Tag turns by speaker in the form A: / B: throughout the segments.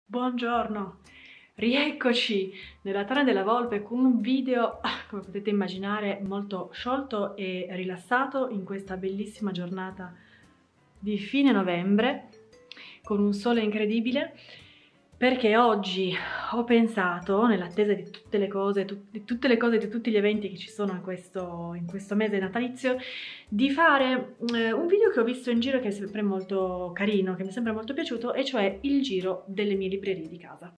A: Buongiorno, rieccoci nella Tana della Volpe con un video, come potete immaginare, molto sciolto e rilassato in questa bellissima giornata di fine novembre, con un sole incredibile, perché oggi ho pensato, nell'attesa di tutte le cose, di tutti gli eventi che ci sono in questo mese natalizio, di fare un video che ho visto in giro che è sempre molto carino, che mi è sempre molto piaciuto, e cioè il giro delle mie librerie di casa.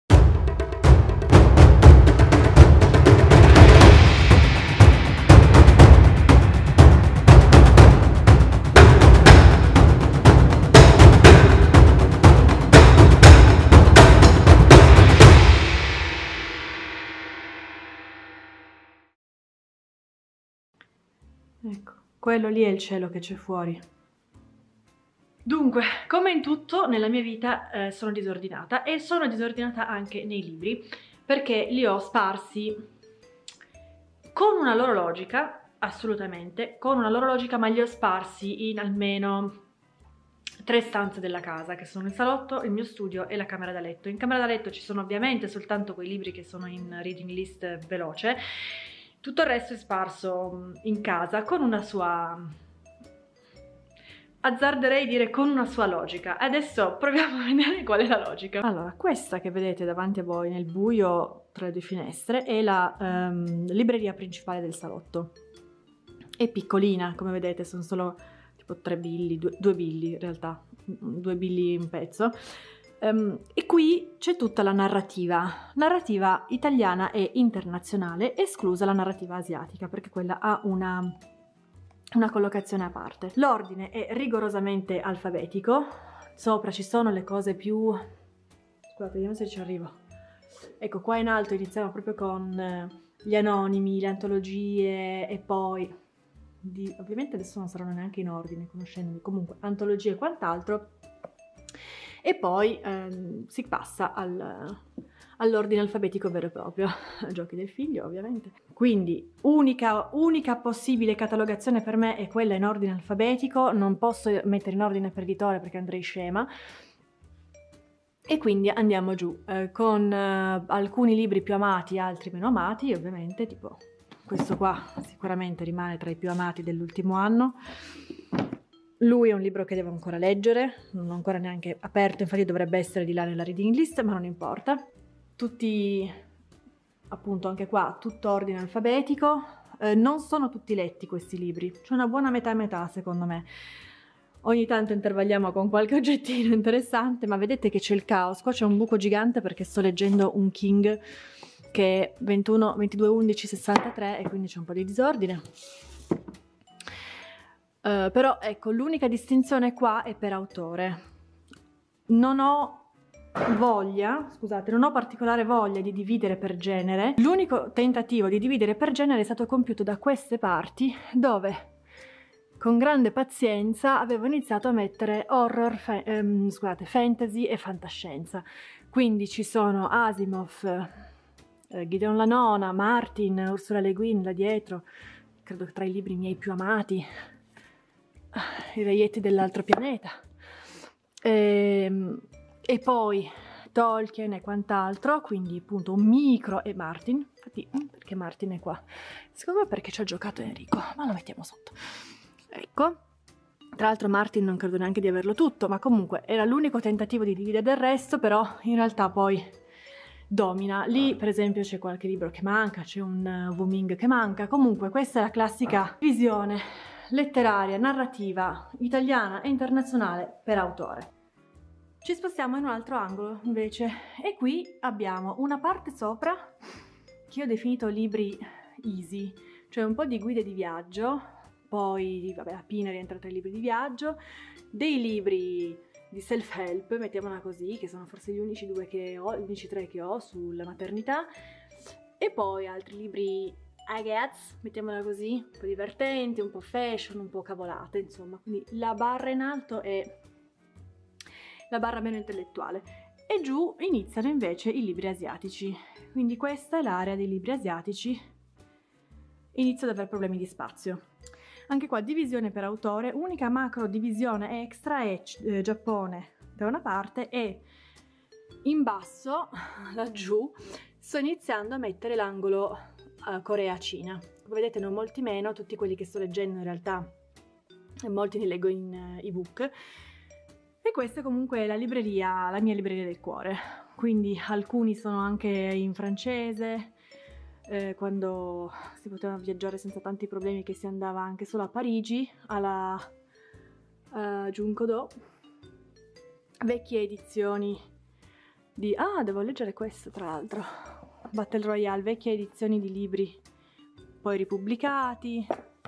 A: Ecco, quello lì è il cielo che c'è fuori. Dunque, come in tutto nella mia vita sono disordinata, e sono disordinata anche nei libri, perché li ho sparsi con una loro logica, assolutamente, con una loro logica, ma li ho sparsi in almeno 3 stanze della casa, che sono il salotto, il mio studio e la camera da letto. In camera da letto ci sono ovviamente soltanto quei libri che sono in reading list veloce. Tutto il resto è sparso in casa con una sua, azzarderei dire con una sua logica. Adesso proviamo a vedere qual è la logica. Allora, questa che vedete davanti a voi nel buio tra le due finestre è la libreria principale del salotto. È piccolina, come vedete, sono solo tipo 3 billi, 2 billi in realtà, 2 billi un pezzo. E qui c'è tutta la narrativa italiana e internazionale, esclusa la narrativa asiatica, perché quella ha una collocazione a parte. L'ordine è rigorosamente alfabetico, sopra ci sono le cose più... Scusate, vediamo se ci arrivo. Ecco, qua in alto iniziamo proprio con gli anonimi, le antologie, e poi... ovviamente adesso non saranno neanche in ordine, conoscendomi, comunque antologie e quant'altro. E poi si passa all'ordine alfabetico vero e proprio, giochi del figlio ovviamente. Quindi unica possibile catalogazione per me è quella in ordine alfabetico, non posso mettere in ordine per editore perché andrei scema. E quindi andiamo giù con alcuni libri più amati, altri meno amati, ovviamente, tipo questo qua sicuramente rimane tra i più amati dell'ultimo anno. Lui è un libro che devo ancora leggere, non l'ho ancora neanche aperto, infatti dovrebbe essere di là nella reading list, ma non importa. Tutti, appunto, anche qua, tutto ordine alfabetico. Non sono tutti letti questi libri, c'è una buona metà e metà secondo me. Ogni tanto intervalliamo con qualche oggettino interessante, ma vedete che c'è il caos. Qua c'è un buco gigante perché sto leggendo un King che è 21-22-11-63 e quindi c'è un po' di disordine. Però ecco, l'unica distinzione qua è per autore. Non ho particolare voglia di dividere per genere. L'unico tentativo di dividere per genere è stato compiuto da queste parti, dove con grande pazienza avevo iniziato a mettere horror, fantasy e fantascienza. Quindi ci sono Asimov, Gideon La Nona, Martin, Ursula Le Guin là dietro, credo tra i libri miei più amati, I reietti dell'altro pianeta, e poi Tolkien e quant'altro, quindi appunto un micro, e Martin, infatti perché Martin è qua? Secondo me perché ci ha giocato Enrico, ma lo mettiamo sotto. Ecco, tra l'altro Martin non credo neanche di averlo tutto, ma comunque era l'unico tentativo di dividere del resto, però in realtà poi domina. Lì per esempio c'è qualche libro che manca, c'è un Wuming che manca. Comunque questa è la classica visione letteraria, narrativa, italiana e internazionale per autore. Ci spostiamo in un altro angolo invece, e qui abbiamo una parte sopra che io ho definito libri easy, cioè un po' di guide di viaggio, poi vabbè, la Pina rientra tra i libri di viaggio, dei libri di self-help, mettiamola così, che sono forse gli unici 2 che ho, gli unici 3 che ho sulla maternità, e poi altri libri ragazzi, mettiamola così, un po' divertenti, un po' fashion, un po' cavolate, insomma. Quindi la barra in alto è la barra meno intellettuale, e giù iniziano invece i libri asiatici. Quindi questa è l'area dei libri asiatici. Inizio ad avere problemi di spazio. Anche qua divisione per autore, unica macro divisione extra è Giappone da una parte e In basso, laggiù, sto iniziando a mettere l'angolo Corea-Cina. Come vedete non molti meno, tutti quelli che sto leggendo in realtà, molti li leggo in ebook. E questa comunque è la libreria, la mia libreria del cuore. Quindi alcuni sono anche in francese, quando si poteva viaggiare senza tanti problemi, che si andava anche solo a Parigi, alla Junko-do. Vecchie edizioni di... Ah, devo leggere questo tra l'altro. Battle Royale, vecchie edizioni di libri poi ripubblicati.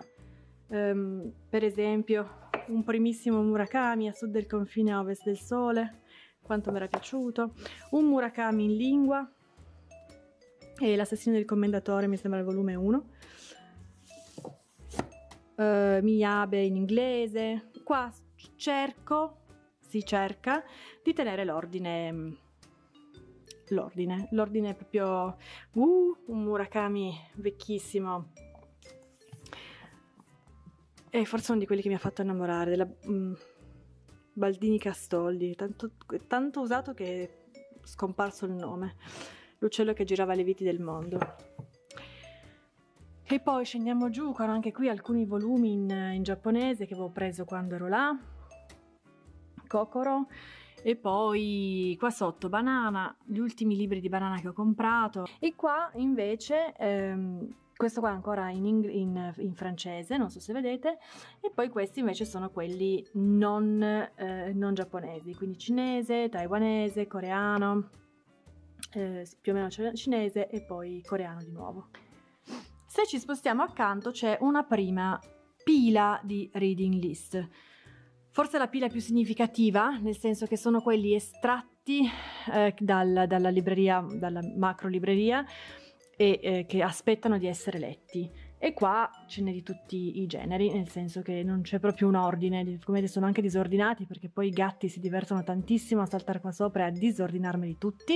A: Per esempio un primissimo Murakami a sud del confine a ovest del sole, quanto mi era piaciuto. Un Murakami in lingua e l'assassino del commendatore, mi sembra il volume 1. Miyabe in inglese. Qua si cerca di tenere l'ordine proprio, un Murakami vecchissimo, e forse uno di quelli che mi ha fatto innamorare, della Baldini Castoldi, tanto usato che è scomparso il nome, l'uccello che girava le viti del mondo. E poi scendiamo giù con anche qui alcuni volumi in giapponese che avevo preso quando ero là, Kokoro. E poi qua sotto Banana, gli ultimi libri di Banana che ho comprato. E qua invece questo qua è ancora in francese, non so se vedete, e poi questi invece sono quelli non giapponesi, quindi cinese, taiwanese, coreano, più o meno cinese e poi coreano di nuovo. Se ci spostiamo accanto c'è una prima pila di reading list. Forse la pila più significativa, nel senso che sono quelli estratti dalla libreria, dalla macro libreria, e che aspettano di essere letti. E qua ce n'è di tutti i generi, nel senso che non c'è proprio un ordine, come vedete sono anche disordinati perché poi i gatti si divertono tantissimo a saltare qua sopra e a disordinarmeli tutti.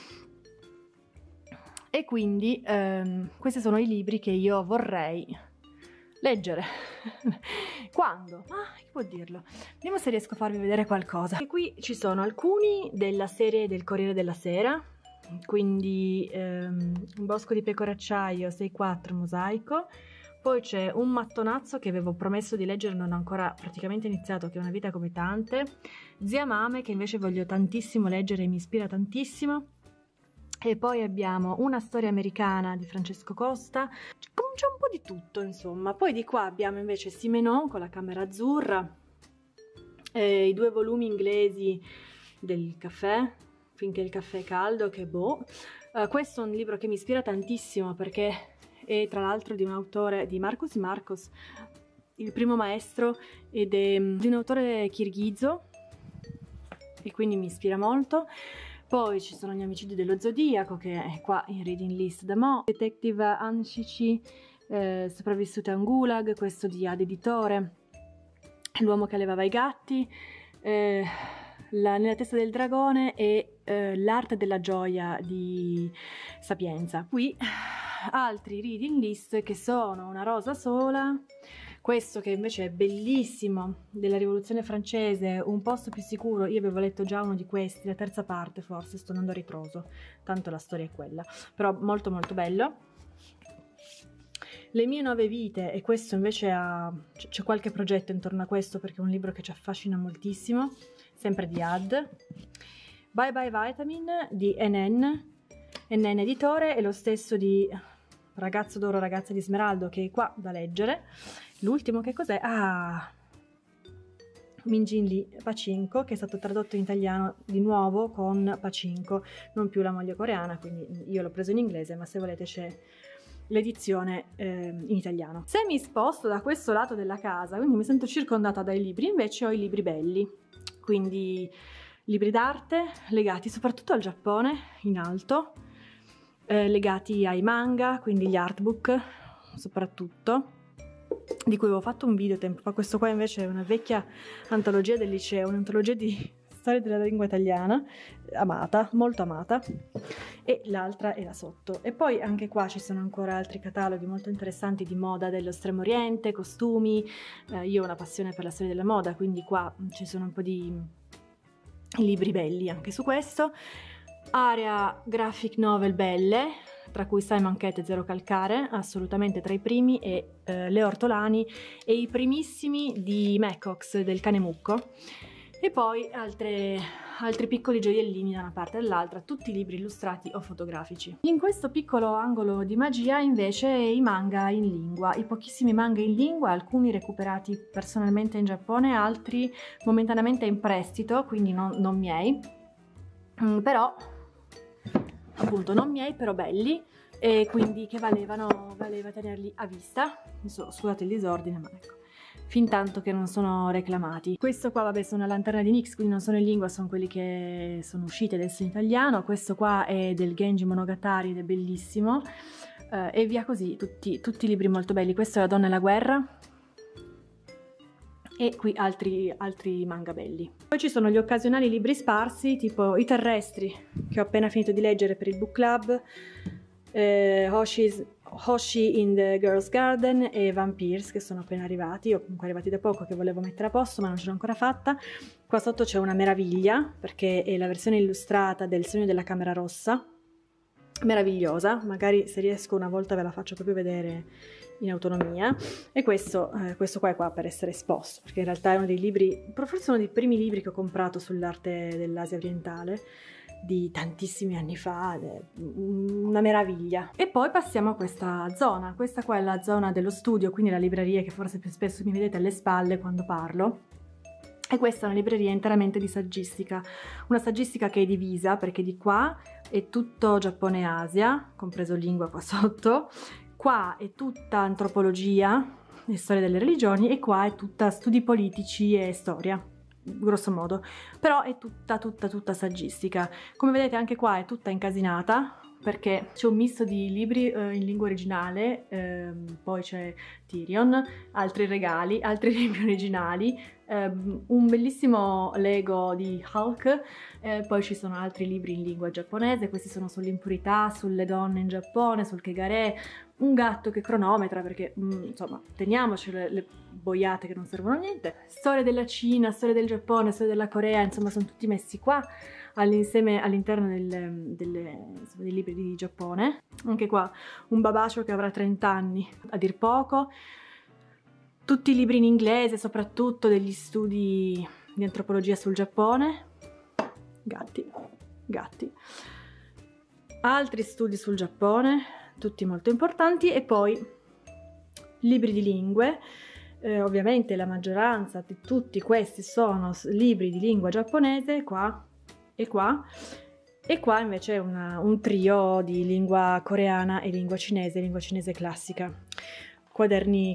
A: E quindi questi sono i libri che io vorrei leggere. Quando? Chi può dirlo? Vediamo se riesco a farvi vedere qualcosa. E qui ci sono alcuni della serie del Corriere della Sera, quindi Un bosco di pecoracciaio 6-4 mosaico. Poi c'è Un mattonazzo che avevo promesso di leggere, non ho ancora praticamente iniziato, che è Una vita come tante. Zia Mame, che invece voglio tantissimo leggere e mi ispira tantissimo. E poi abbiamo Una storia americana di Francesco Costa. C'è un po' di tutto, insomma. Poi di qua abbiamo invece Simenon con La camera azzurra, i 2 volumi inglesi del caffè, Finché il caffè è caldo, che boh. Questo è un libro che mi ispira tantissimo perché è tra l'altro di un autore, di Marcus Marcos, il primo maestro, ed è di un autore kirghizo e quindi mi ispira molto. Poi ci sono Gli omicidi dello Zodiaco, che è qua in reading list da mo', Detective Anshichi, Sopravvissute a un gulag, questo di Ad Editore, L'uomo che allevava i gatti, Nella testa del dragone e L'arte della gioia di Sapienza. Qui altri reading list che sono Una rosa sola, questo che invece è bellissimo, della rivoluzione francese, Un posto più sicuro. Io avevo letto già uno di questi, la terza parte forse, sto andando a ritroso, tanto la storia è quella, però molto molto bello. Le mie 9 vite, e questo invece c'è qualche progetto intorno a questo perché è un libro che ci affascina moltissimo, sempre di Ad. Bye Bye Vitamin di NN Editore, e lo stesso di Ragazzo d'oro, ragazza di smeraldo, che è qua da leggere. L'ultimo che cos'è? Minjin Lee, Pachinko, che è stato tradotto in italiano di nuovo con Pachinko, non più la moglie coreana, quindi io l'ho preso in inglese, ma se volete c'è l'edizione in italiano. Se mi sposto da questo lato della casa, quindi mi sento circondata dai libri, invece ho i libri belli, quindi libri d'arte legati soprattutto al Giappone, in alto, legati ai manga, quindi gli artbook soprattutto, di cui avevo fatto un video tempo fa. Questo qua invece è una vecchia antologia del liceo, un'antologia di storia della lingua italiana, amata, molto amata, e l'altra è là sotto. E poi anche qua ci sono ancora altri cataloghi molto interessanti di moda dello Estremo Oriente, costumi. Io ho una passione per la storia della moda, quindi qua ci sono un po' di libri belli anche su questo. area graphic novel belle, tra cui Simon Cat e Zero Calcare, assolutamente tra i primi, e Le Ortolani e i primissimi di Mecox, del Cane Mucco, e poi altri piccoli gioiellini da una parte e dall'altra, tutti libri illustrati o fotografici. In questo piccolo angolo di magia invece i manga in lingua, i pochissimi manga in lingua, alcuni recuperati personalmente in Giappone, altri momentaneamente in prestito, quindi non miei, però appunto non miei, però belli, e quindi che valeva tenerli a vista. Scusate il disordine, ma ecco, fin tanto che non sono reclamati. Questo qua, vabbè, sono la lanterna di NYX, quindi non sono in lingua, sono quelli che sono usciti adesso in italiano. Questo qua è del Genji Monogatari ed è bellissimo, e via così, tutti libri molto belli. Questo è La donna e la guerra, e qui altri manga belli. Poi ci sono gli occasionali libri sparsi, tipo I terrestri, che ho appena finito di leggere per il book club, Hoshi in the Girls Garden e Vampires, che sono appena arrivati, o comunque arrivati da poco, che volevo mettere a posto ma non ce l'ho ancora fatta. Qua sotto c'è una meraviglia, perché è la versione illustrata del Sogno della Camera Rossa, meravigliosa, magari se riesco una volta ve la faccio proprio vedere in autonomia. E questo qua è qua per essere esposto, perché in realtà è uno dei libri, forse uno dei primi libri che ho comprato sull'arte dell'Asia orientale, di tantissimi anni fa, una meraviglia. E poi passiamo a questa zona. Questa qua è la zona dello studio, quindi la libreria che forse più spesso mi vedete alle spalle quando parlo. E questa è una libreria interamente di saggistica, una saggistica che è divisa, perché di qua è tutto Giappone e Asia, compreso lingua qua sotto, qua è tutta antropologia e storia delle religioni, e qua è tutta studi politici e storia, grosso modo, però è tutta saggistica. Come vedete anche qua è tutta incasinata, perché c'è un misto di libri in lingua originale, poi c'è Tyrion, altri regali, altri libri originali, un bellissimo Lego di Hulk, poi ci sono altri libri in lingua giapponese. Questi sono sull'impurità, sulle donne in Giappone, sul Kegare, un gatto che cronometra, perché insomma teniamoci le boiate che non servono a niente, storia della Cina, storia del Giappone, storia della Corea, insomma sono tutti messi qua all'insieme all'interno dei libri di Giappone. Anche qua un babacio che avrà 30 anni a dir poco, tutti i libri in inglese, soprattutto degli studi di antropologia sul Giappone, gatti, altri studi sul Giappone, tutti molto importanti, e poi libri di lingue. Ovviamente la maggioranza di tutti questi sono libri di lingua giapponese, qua e qua, e qua invece è un trio di lingua coreana e lingua cinese classica. Quaderni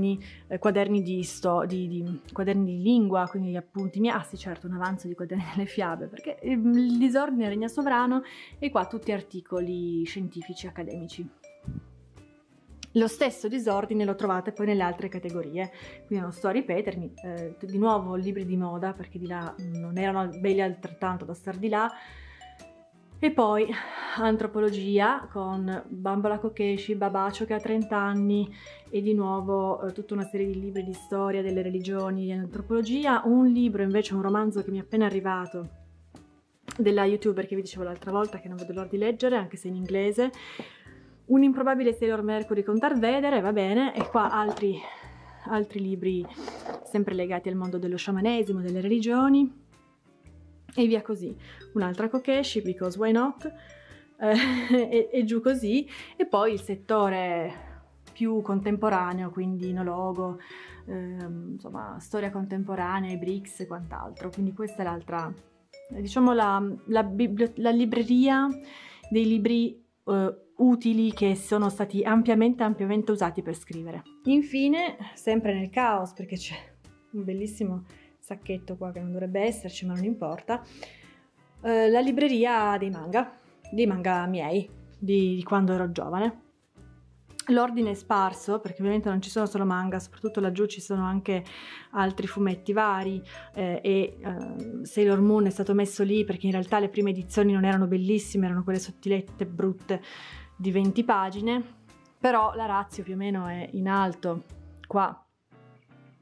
A: di lingua, quindi gli appunti miei. Ah sì, certo, un avanzo di quaderni delle fiabe, perché il disordine regna sovrano, e qua tutti articoli scientifici accademici. Lo stesso disordine lo trovate poi nelle altre categorie, quindi non sto a ripetermi. Di nuovo libri di moda, perché di là non erano belli altrettanto da star di là. E poi antropologia con Bambola Kokeshi, Babacio che ha 30 anni, e di nuovo tutta una serie di libri di storia delle religioni, di antropologia. Un libro invece, un romanzo che mi è appena arrivato, della youtuber che vi dicevo l'altra volta, che non vedo l'ora di leggere, anche se in inglese, Un improbabile Sailor Mercury con Darth Vader, va bene. E qua altri libri sempre legati al mondo dello sciamanesimo, delle religioni, e via così. Un'altra Kokeshi, Because Why Not, e giù così. E poi il settore più contemporaneo, quindi Nologo, insomma storia contemporanea, i Brix e quant'altro. Quindi questa è l'altra, diciamo la libreria dei libri utili che sono stati ampiamente usati per scrivere. Infine, sempre nel caos, perché c'è un bellissimo sacchetto qua che non dovrebbe esserci, ma non importa, la libreria dei manga miei, di quando ero giovane. L'ordine è sparso, perché ovviamente non ci sono solo manga, soprattutto laggiù ci sono anche altri fumetti vari, e Sailor Moon è stato messo lì perché in realtà le prime edizioni non erano bellissime, erano quelle sottilette, brutte, di 20 pagine, però la ratio più o meno è in alto, qua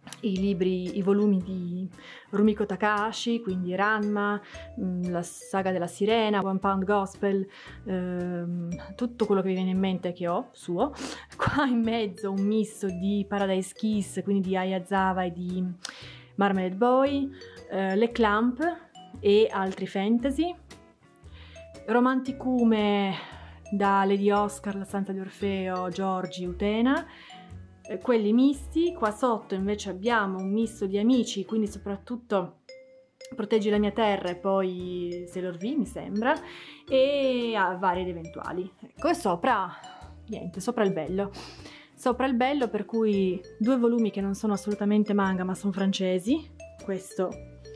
A: i volumi di Rumiko Takahashi, quindi Ranma, la saga della sirena, One Pound Gospel, tutto quello che vi viene in mente che ho suo. Qua in mezzo un misto di Paradise Kiss, quindi di Ayazawa e di Marmalade Boy, le Clamp e altri fantasy, Romanticume da Lady Oscar, La stanza di Orfeo, Giorgi, Utena, quelli misti. Qua sotto invece abbiamo un misto di amici, quindi soprattutto Proteggi la mia terra e poi Sailor V mi sembra, e vari ed eventuali. Ecco, e sopra, niente, sopra il bello. Sopra il bello, per cui 2 volumi che non sono assolutamente manga ma sono francesi, questo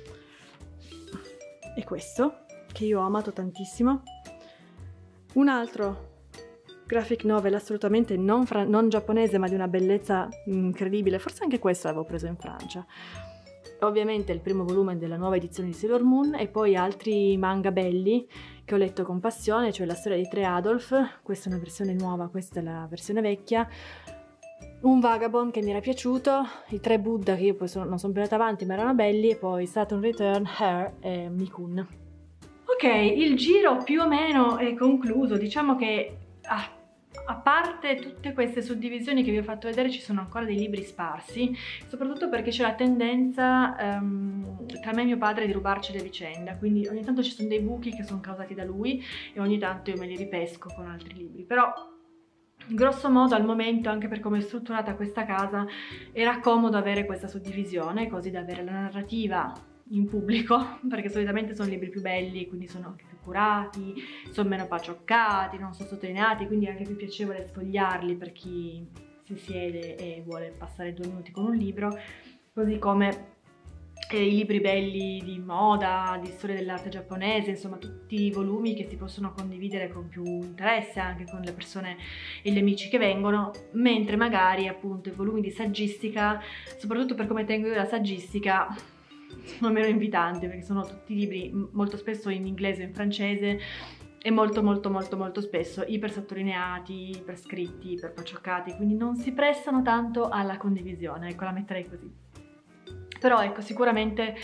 A: e questo, che io ho amato tantissimo. Un altro graphic novel assolutamente non giapponese, ma di una bellezza incredibile, forse anche questo l'avevo preso in Francia. Ovviamente il primo volume della nuova edizione di Sailor Moon, e poi altri manga belli che ho letto con passione, cioè la storia di 3 Adolf, questa è una versione nuova, questa è la versione vecchia, un Vagabond che mi era piaciuto, i 3 Buddha che io poi non sono più andata avanti ma erano belli, e poi Saturn Return, Her e Mikun. Ok, il giro più o meno è concluso. Diciamo che a parte tutte queste suddivisioni che vi ho fatto vedere, ci sono ancora dei libri sparsi, soprattutto perché c'è la tendenza tra me e mio padre di rubarci le vicende, quindi ogni tanto ci sono dei buchi che sono causati da lui e ogni tanto io me li ripesco con altri libri, però grosso modo al momento, anche per come è strutturata questa casa, era comodo avere questa suddivisione, così da avere la narrativa in pubblico, perché solitamente sono libri più belli, quindi sono anche più curati, sono meno pacioccati, non sono sottolineati, quindi è anche più piacevole sfogliarli per chi si siede e vuole passare 2 minuti con un libro, così come i libri belli di moda, di storia dell'arte giapponese, insomma tutti i volumi che si possono condividere con più interesse anche con le persone e gli amici che vengono, mentre magari appunto i volumi di saggistica, soprattutto per come tengo io la saggistica, sono meno invitanti, perché sono tutti libri molto spesso in inglese o in francese e molto spesso iper sottolineati, iper scritti, iper pacioccati, quindi non si prestano tanto alla condivisione, ecco, la metterei così. Però ecco, sicuramente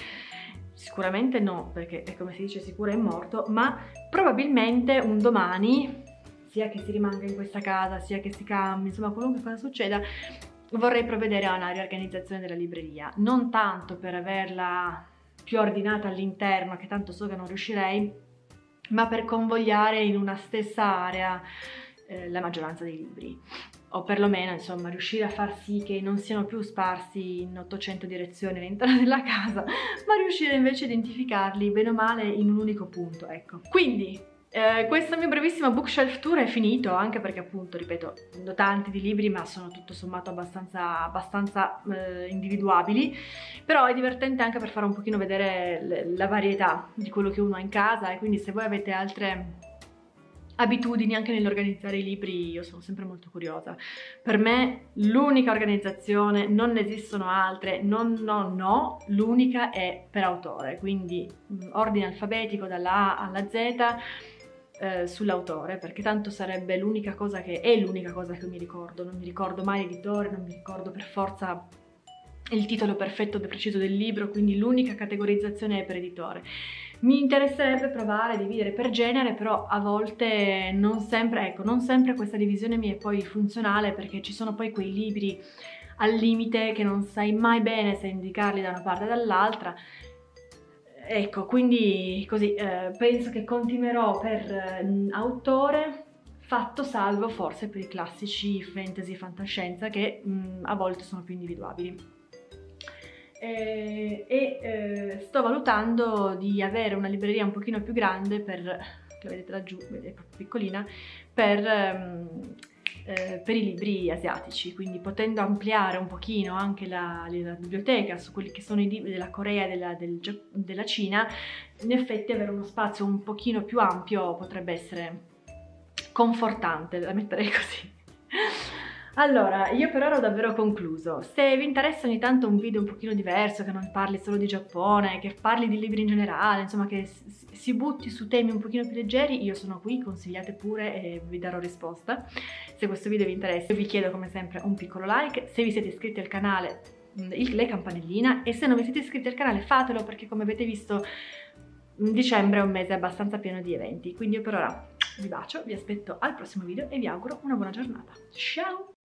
A: no, perché è come si dice, sicuro è morto, ma probabilmente un domani, sia che si rimanga in questa casa, sia che si cambi, insomma qualunque cosa succeda, vorrei provvedere a una riorganizzazione della libreria, non tanto per averla più ordinata all'interno, che tanto so che non riuscirei, ma per convogliare in una stessa area la maggioranza dei libri, o perlomeno insomma riuscire a far sì che non siano più sparsi in 800 direzioni all'interno della casa, ma riuscire invece a identificarli bene o male in un unico punto, ecco. Quindi questo mio brevissimo bookshelf tour è finito, anche perché appunto, ripeto, ne ho tanti di libri ma sono tutto sommato abbastanza individuabili, però è divertente anche per fare un pochino vedere la varietà di quello che uno ha in casa, e quindi se voi avete altre abitudini anche nell'organizzare i libri, io sono sempre molto curiosa. Per me l'unica organizzazione, non ne esistono altre, no, l'unica è per autore, quindi ordine alfabetico dalla A alla Z sull'autore, perché tanto sarebbe l'unica cosa che io mi ricordo, non mi ricordo mai l'editore, non mi ricordo per forza il titolo perfetto e preciso del libro, quindi l'unica categorizzazione è per editore. Mi interesserebbe provare a dividere per genere, però a volte non sempre, ecco, non sempre questa divisione mi è poi funzionale, perché ci sono poi quei libri al limite che non sai mai bene se indicarli da una parte o dall'altra. Ecco, quindi così penso che continuerò per autore, fatto salvo forse per i classici fantasy e fantascienza che a volte sono più individuabili. Sto valutando di avere una libreria un pochino più grande, che vedete laggiù, vedete, è proprio piccolina, per i libri asiatici, quindi potendo ampliare un pochino anche la biblioteca su quelli che sono i libri della Corea e della Cina, in effetti avere uno spazio un pochino più ampio potrebbe essere confortante, la metterei così. Allora, io per ora ho davvero concluso. Se vi interessa ogni tanto un video un pochino diverso, che non parli solo di Giappone, che parli di libri in generale, insomma che si butti su temi un pochino più leggeri, io sono qui, consigliate pure e vi darò risposta. Se questo video vi interessa, io vi chiedo come sempre un piccolo like. Se vi siete iscritti al canale, le campanellina, e se non vi siete iscritti al canale fatelo, perché come avete visto dicembre è un mese abbastanza pieno di eventi. Quindi io per ora vi bacio, vi aspetto al prossimo video e vi auguro una buona giornata. Ciao!